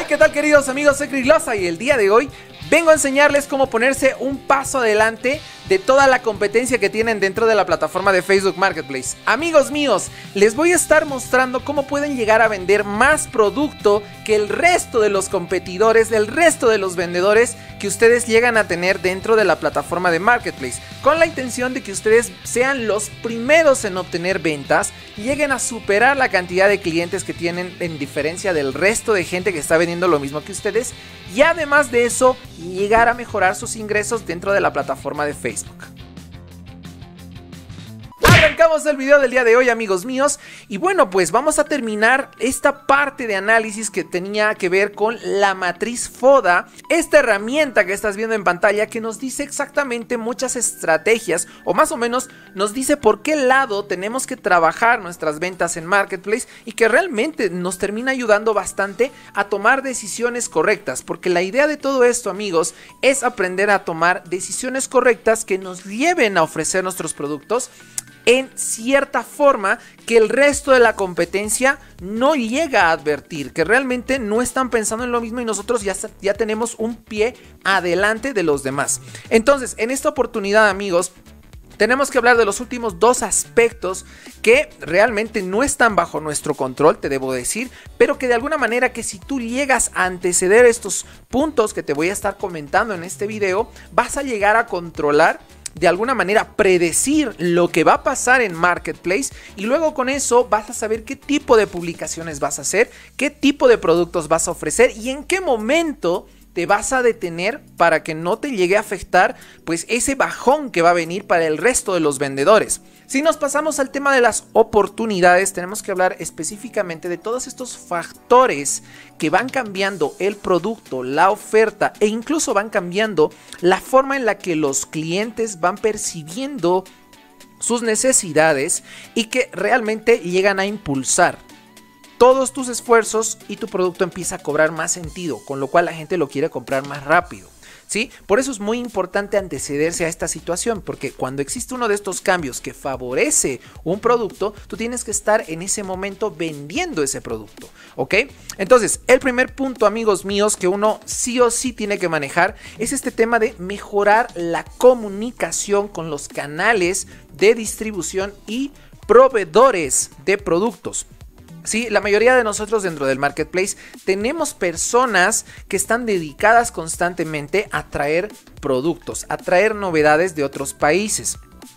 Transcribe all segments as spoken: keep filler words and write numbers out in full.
¿qué tal, queridos amigos? Soy Chris Loza y el día de hoy vengo a enseñarles cómo ponerse un paso adelante de toda la competencia que tienen dentro de la plataforma de Facebook Marketplace. Amigos míos, les voy a estar mostrando cómo pueden llegar a vender más producto que el resto de los competidores, del resto de los vendedores que ustedes llegan a tener dentro de la plataforma de Marketplace, con la intención de que ustedes sean los primeros en obtener ventas, lleguen a superar la cantidad de clientes que tienen en diferencia del resto de gente que está vendiendo lo mismo que ustedes, y además de eso, llegar a mejorar sus ingresos dentro de la plataforma de Facebook. Arrancamos el video del día de hoy, amigos míos, y bueno, pues vamos a terminar esta parte de análisis que tenía que ver con la matriz FODA, esta herramienta que estás viendo en pantalla que nos dice exactamente muchas estrategias, o más o menos nos dice por qué lado tenemos que trabajar nuestras ventas en Marketplace y que realmente nos termina ayudando bastante a tomar decisiones correctas, porque la idea de todo esto, amigos, es aprender a tomar decisiones correctas que nos lleven a ofrecer nuestros productos en cierta forma que el resto de la competencia no llega a advertir, que realmente no están pensando en lo mismo y nosotros ya, ya tenemos un pie adelante de los demás. Entonces, en esta oportunidad, amigos, tenemos que hablar de los últimos dos aspectos que realmente no están bajo nuestro control, te debo decir, pero que de alguna manera que si tú llegas a anteceder estos puntos que te voy a estar comentando en este video, vas a llegar a controlar, de alguna manera predecir lo que va a pasar en Marketplace, y luego con eso vas a saber qué tipo de publicaciones vas a hacer, qué tipo de productos vas a ofrecer y en qué momento te vas a detener para que no te llegue a afectar pues ese bajón que va a venir para el resto de los vendedores. Si nos pasamos al tema de las oportunidades, tenemos que hablar específicamente de todos estos factores que van cambiando el producto, la oferta e incluso van cambiando la forma en la que los clientes van percibiendo sus necesidades y que realmente llegan a impulsar todos tus esfuerzos y tu producto empieza a cobrar más sentido, con lo cual la gente lo quiere comprar más rápido, ¿sí? Por eso es muy importante antecederse a esta situación, porque cuando existe uno de estos cambios que favorece un producto, tú tienes que estar en ese momento vendiendo ese producto, ¿ok? Entonces, el primer punto, amigos míos, que uno sí o sí tiene que manejar es este tema de mejorar la comunicación con los canales de distribución y proveedores de productos. Sí, la mayoría de nosotros dentro del Marketplace tenemos personas que están dedicadas constantemente a traer productos, a traer novedades de otros países,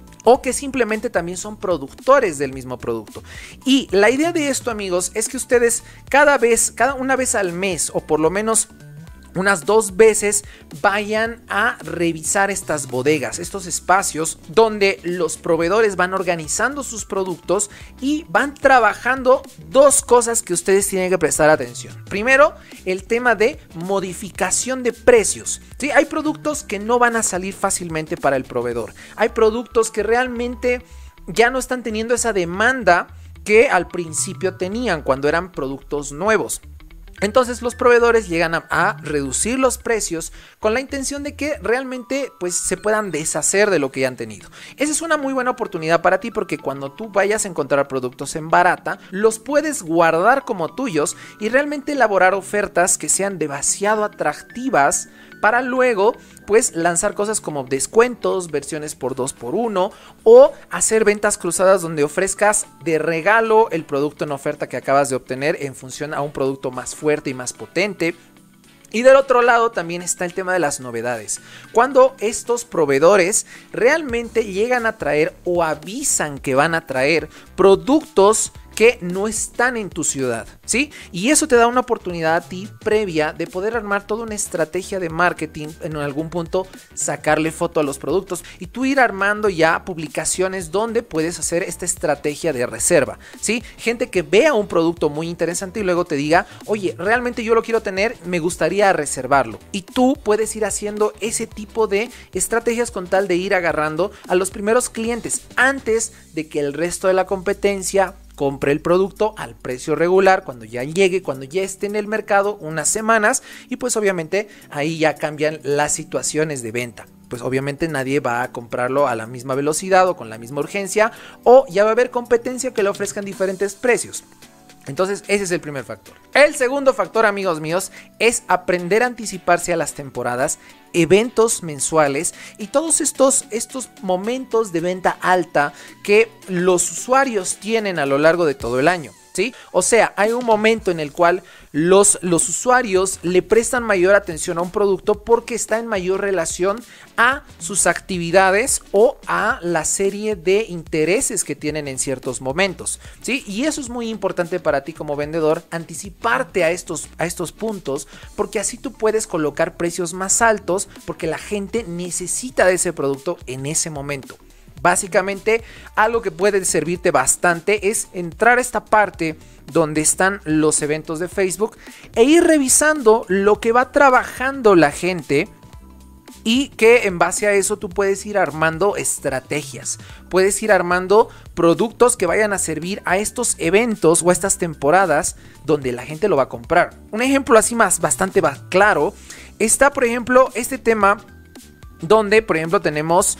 o que simplemente también son productores del mismo producto. Y la idea de esto, amigos, es que ustedes cada vez, cada una vez al mes, o por lo menos unas dos veces, vayan a revisar estas bodegas, estos espacios donde los proveedores van organizando sus productos y van trabajando dos cosas que ustedes tienen que prestar atención. Primero, el tema de modificación de precios. ¿Sí? Hay productos que no van a salir fácilmente para el proveedor. Hay productos que realmente ya no están teniendo esa demanda que al principio tenían cuando eran productos nuevos. Entonces los proveedores llegan a, a reducir los precios con la intención de que realmente pues se puedan deshacer de lo que ya han tenido. Esa es una muy buena oportunidad para ti, porque cuando tú vayas a encontrar productos en barata, los puedes guardar como tuyos y realmente elaborar ofertas que sean demasiado atractivas para luego pues lanzar cosas como descuentos, versiones por dos por uno, o hacer ventas cruzadas donde ofrezcas de regalo el producto en oferta que acabas de obtener en función a un producto más fuerte y más potente. Y del otro lado también está el tema de las novedades. Cuando estos proveedores realmente llegan a traer o avisan que van a traer productos que no están en tu ciudad, ¿sí? Y eso te da una oportunidad a ti previa de poder armar toda una estrategia de marketing, en algún punto sacarle foto a los productos y tú ir armando ya publicaciones donde puedes hacer esta estrategia de reserva, ¿sí? Gente que vea un producto muy interesante y luego te diga, oye, realmente yo lo quiero tener, me gustaría reservarlo. Y tú puedes ir haciendo ese tipo de estrategias con tal de ir agarrando a los primeros clientes antes de que el resto de la competencia compre el producto al precio regular cuando ya llegue, cuando ya esté en el mercado unas semanas, y pues obviamente ahí ya cambian las situaciones de venta. Pues obviamente nadie va a comprarlo a la misma velocidad o con la misma urgencia, o ya va a haber competencia que le ofrezcan diferentes precios. Entonces ese es el primer factor. El segundo factor, amigos míos, es aprender a anticiparse a las temporadas, eventos mensuales y todos estos, estos momentos de venta alta que los usuarios tienen a lo largo de todo el año, ¿sí? O sea, hay un momento en el cual los, los usuarios le prestan mayor atención a un producto porque está en mayor relación a sus actividades o a la serie de intereses que tienen en ciertos momentos, ¿sí? Y eso es muy importante para ti como vendedor, anticiparte a estos, a estos puntos, porque así tú puedes colocar precios más altos porque la gente necesita de ese producto en ese momento. Básicamente, algo que puede servirte bastante es entrar a esta parte donde están los eventos de Facebook e ir revisando lo que va trabajando la gente y que en base a eso tú puedes ir armando estrategias, puedes ir armando productos que vayan a servir a estos eventos o a estas temporadas donde la gente lo va a comprar. Un ejemplo así más bastante más claro está, por ejemplo, este tema donde, por ejemplo, tenemos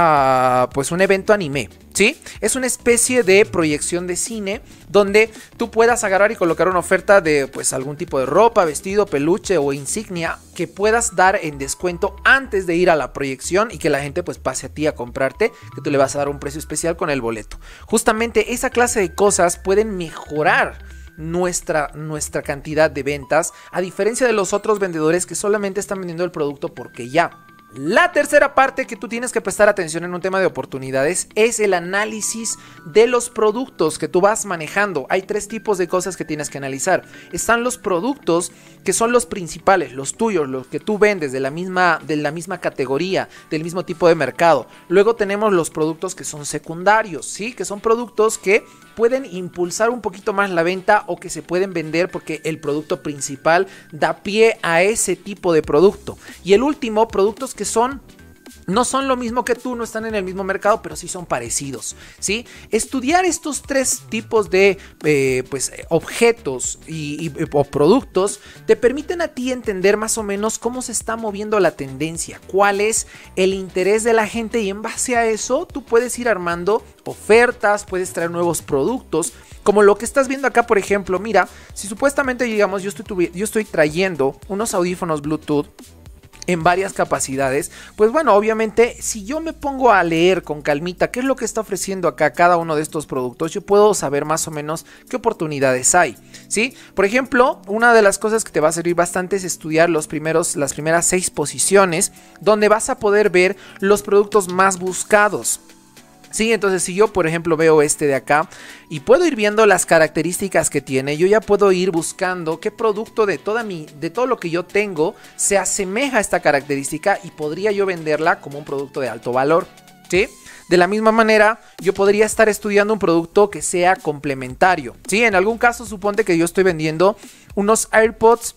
uh, pues un evento anime, ¿sí? Es una especie de proyección de cine donde tú puedas agarrar y colocar una oferta de pues algún tipo de ropa, vestido, peluche o insignia que puedas dar en descuento antes de ir a la proyección y que la gente pues pase a ti a comprarte, que tú le vas a dar un precio especial con el boleto. Justamente esa clase de cosas pueden mejorar Nuestra, nuestra cantidad de ventas, a diferencia de los otros vendedores que solamente están vendiendo el producto porque ya. La tercera parte que tú tienes que prestar atención en un tema de oportunidades es el análisis de los productos que tú vas manejando. Hay tres tipos de cosas que tienes que analizar. Están los productos que son los principales, los tuyos, los que tú vendes de la misma, de la misma categoría, del mismo tipo de mercado. Luego tenemos los productos que son secundarios, ¿sí? Que son productos que pueden impulsar un poquito más la venta o que se pueden vender porque el producto principal da pie a ese tipo de producto. Y el último, productos que son no son lo mismo que tú, no están en el mismo mercado, pero sí son parecidos, ¿sí? Estudiar estos tres tipos de eh, pues, objetos y, y, o productos te permiten a ti entender más o menos cómo se está moviendo la tendencia, cuál es el interés de la gente y en base a eso tú puedes ir armando ofertas, puedes traer nuevos productos, como lo que estás viendo acá, por ejemplo. Mira, si supuestamente digamos yo estoy, yo estoy trayendo unos audífonos Bluetooth en varias capacidades, pues bueno, obviamente si yo me pongo a leer con calmita qué es lo que está ofreciendo acá cada uno de estos productos, yo puedo saber más o menos qué oportunidades hay, ¿sí? Por ejemplo, una de las cosas que te va a servir bastante es estudiar los primeros, las primeras seis posiciones, donde vas a poder ver los productos más buscados. Sí, entonces si yo por ejemplo veo este de acá y puedo ir viendo las características que tiene, yo ya puedo ir buscando qué producto de, toda mi, de todo lo que yo tengo se asemeja a esta característica y podría yo venderla como un producto de alto valor, ¿sí? De la misma manera, yo podría estar estudiando un producto que sea complementario, ¿sí? En algún caso, suponte que yo estoy vendiendo unos AirPods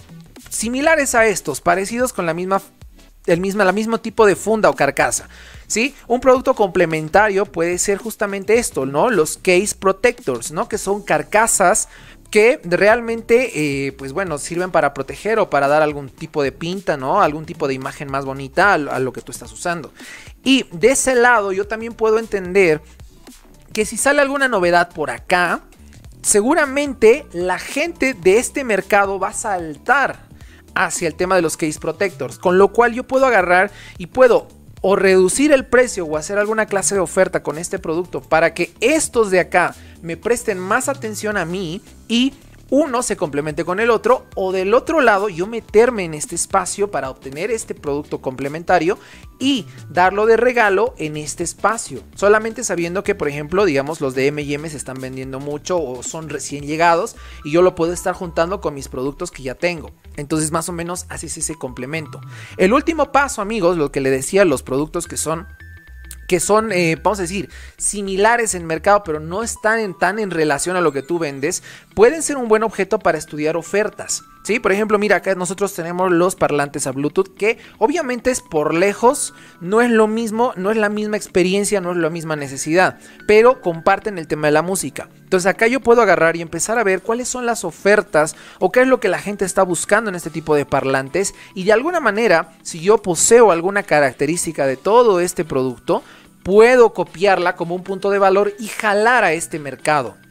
similares a estos, parecidos con la misma, el misma, la mismo tipo de funda o carcasa. ¿Sí? Un producto complementario puede ser justamente esto, ¿no? Los case protectors, ¿no? Que son carcasas que realmente, eh, pues bueno, sirven para proteger o para dar algún tipo de pinta, ¿no? Algún tipo de imagen más bonita a, a lo que tú estás usando. Y de ese lado yo también puedo entender que si sale alguna novedad por acá, seguramente la gente de este mercado va a saltar hacia el tema de los case protectors, con lo cual yo puedo agarrar y puedo o reducir el precio o hacer alguna clase de oferta con este producto para que estos de acá me presten más atención a mí y uno se complemente con el otro, o del otro lado yo meterme en este espacio para obtener este producto complementario y darlo de regalo en este espacio, solamente sabiendo que por ejemplo digamos los de eme y eme se están vendiendo mucho o son recién llegados y yo lo puedo estar juntando con mis productos que ya tengo. Entonces más o menos haces ese complemento. El último paso, amigos, lo que le decía, los productos que son que son, eh, vamos a decir, similares en mercado, pero no están en, tan en relación a lo que tú vendes, pueden ser un buen objeto para estudiar ofertas, ¿sí? Por ejemplo, mira, acá nosotros tenemos los parlantes a Bluetooth, que obviamente es por lejos, no es lo mismo, no es la misma experiencia, no es la misma necesidad, pero comparten el tema de la música. Entonces acá yo puedo agarrar y empezar a ver cuáles son las ofertas o qué es lo que la gente está buscando en este tipo de parlantes, y de alguna manera, si yo poseo alguna característica de todo este producto, puedo copiarla como un punto de valor y jalar a este mercado.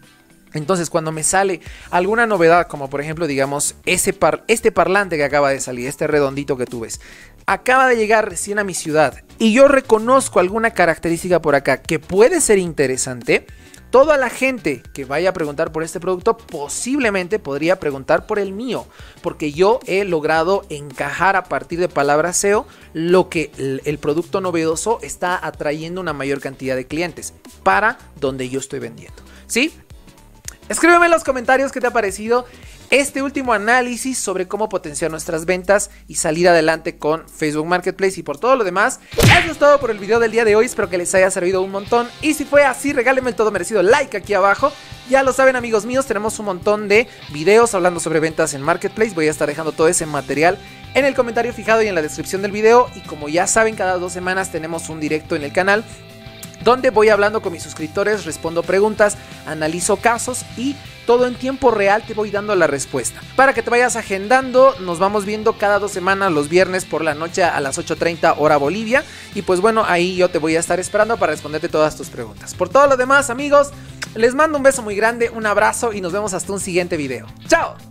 Entonces cuando me sale alguna novedad, como por ejemplo digamos ese par este parlante que acaba de salir, este redondito que tú ves, acaba de llegar recién a mi ciudad y yo reconozco alguna característica por acá que puede ser interesante, toda la gente que vaya a preguntar por este producto posiblemente podría preguntar por el mío, porque yo he logrado encajar a partir de palabras S E O lo que el, el producto novedoso está atrayendo una mayor cantidad de clientes para donde yo estoy vendiendo, ¿sí? Escríbeme en los comentarios qué te ha parecido este último análisis sobre cómo potenciar nuestras ventas y salir adelante con Facebook Marketplace. Y por todo lo demás, eso es todo por el video del día de hoy. Espero que les haya servido un montón. Y si fue así, regálenme el todo merecido like aquí abajo. Ya lo saben, amigos míos, tenemos un montón de videos hablando sobre ventas en Marketplace. Voy a estar dejando todo ese material en el comentario fijado y en la descripción del video. Y como ya saben, cada dos semanas tenemos un directo en el canal donde voy hablando con mis suscriptores, respondo preguntas, analizo casos y todo en tiempo real te voy dando la respuesta. Para que te vayas agendando, nos vamos viendo cada dos semanas los viernes por la noche a las ocho treinta hora Bolivia. Y pues bueno, ahí yo te voy a estar esperando para responderte todas tus preguntas. Por todo lo demás, amigos, les mando un beso muy grande, un abrazo y nos vemos hasta un siguiente video. ¡Chao!